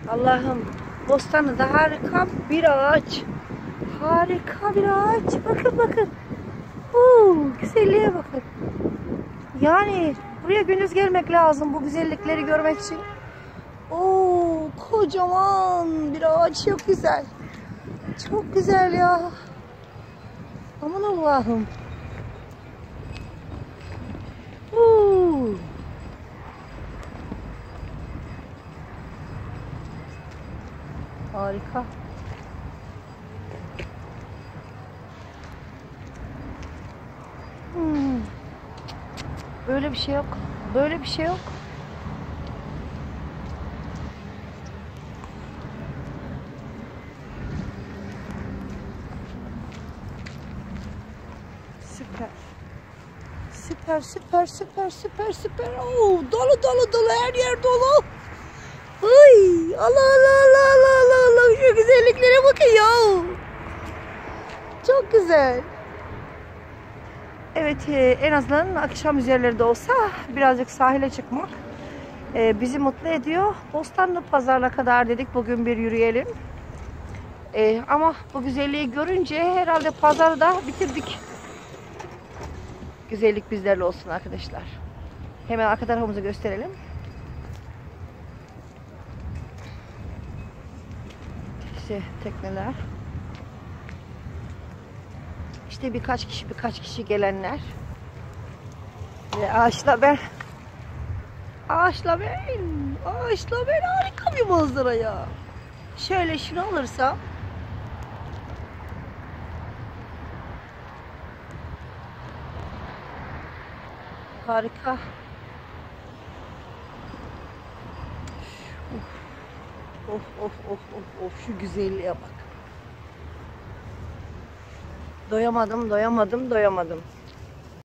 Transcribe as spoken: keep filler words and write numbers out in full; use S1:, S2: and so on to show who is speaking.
S1: Allah'ım, bostanı da harika bir ağaç. Harika bir ağaç. Bakın bakın. Oo, güzelliğe bakın. Yani buraya gündüz gelmek lazım bu güzellikleri görmek için. Oo, kocaman bir ağaç, çok güzel. Çok güzel ya. Aman Allah'ım. Oo. Harika. Hmm. Böyle bir şey yok. Böyle bir şey yok. Süper. Süper süper süper süper süper. Oo, dolu dolu dolu, her yer dolu. Ay, Allah Allah Allah Allah Allah Allah, şu güzelliklere bakın ya. Çok güzel. Evet, e, en azından akşam üzerleri de olsa birazcık sahile çıkmak e, bizi mutlu ediyor. Bostanlı Pazarı'na kadar dedik bugün bir yürüyelim. E, ama bu güzelliği görünce herhalde pazarı da bitirdik. Güzellik bizlerle olsun arkadaşlar. Hemen arka tarafımızı gösterelim. İşte tekneler. İşte birkaç kişi birkaç kişi gelenler. Ve ağaçla ben. Ağaçla ben. Ağaçla ben, harika bir manzara ya. Şöyle şunu alırsam. Harika. Of of of of of, şu güzelliğe bak. Doyamadım, doyamadım, doyamadım.